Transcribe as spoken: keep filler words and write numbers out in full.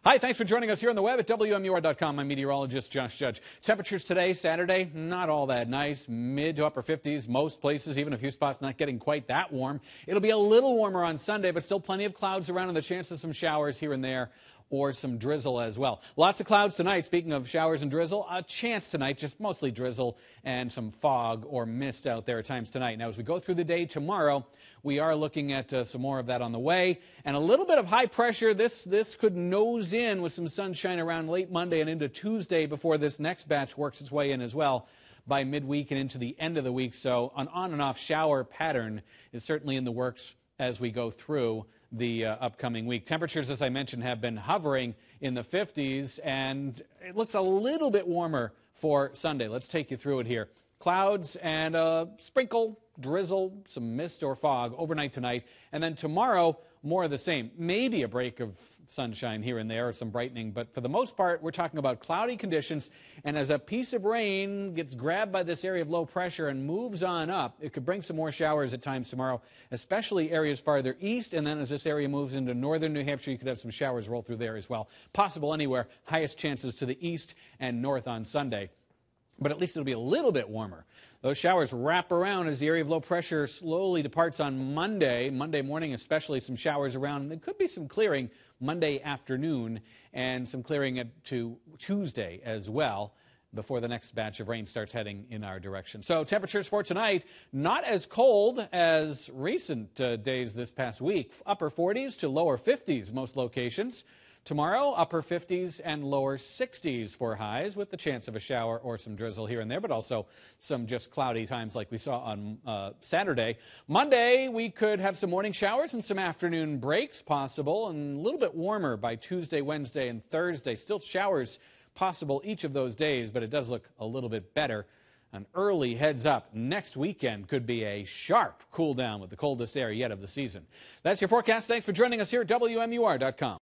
Hi, thanks for joining us here on the web at W M U R dot com. I'm meteorologist Josh Judge. Temperatures today, Saturday, not all that nice. Mid to upper fifties, most places, even a few spots not getting quite that warm. It'll be a little warmer on Sunday, but still plenty of clouds around and the chance of some showers here and there or some drizzle as well. Lots of clouds tonight. Speaking of showers and drizzle, a chance tonight, just mostly drizzle and some fog or mist out there at times tonight. Now, as we go through the day tomorrow, we are looking at uh, some more of that on the way. And a little bit of high pressure. This, this could nose in with some sunshine around late Monday and into Tuesday before this next batch works its way in as well by midweek and into the end of the week. So an on and off shower pattern is certainly in the works as we go through the uh, upcoming week. Temperatures, as I mentioned, have been hovering in the fifties, and it looks a little bit warmer for Sunday. Let's take you through it here. Clouds and a sprinkle, drizzle, some mist or fog overnight tonight, and then tomorrow, more of the same. Maybe a break of sunshine here and there or some brightening, but for the most part, we're talking about cloudy conditions, and as a piece of rain gets grabbed by this area of low pressure and moves on up, it could bring some more showers at times tomorrow, especially areas farther east, and then as this area moves into northern New Hampshire, you could have some showers roll through there as well. Possible anywhere, highest chances to the east and north on Sunday. But at least it'll be a little bit warmer. Those showers wrap around as the area of low pressure slowly departs on Monday. Monday morning, especially some showers around. There could be some clearing Monday afternoon and some clearing at, to Tuesday as well before the next batch of rain starts heading in our direction. So temperatures for tonight, not as cold as recent uh, days this past week. Upper forties to lower fifties most locations. Tomorrow, upper fifties and lower sixties for highs with the chance of a shower or some drizzle here and there, but also some just cloudy times like we saw on uh, Saturday. Monday, we could have some morning showers and some afternoon breaks possible, and a little bit warmer by Tuesday, Wednesday, and Thursday. Still showers possible each of those days, but it does look a little bit better. An early heads up next weekend cool be a sharp cool down with the coldest air yet of the season. That's your forecast. Thanks for joining us here at W M U R dot com.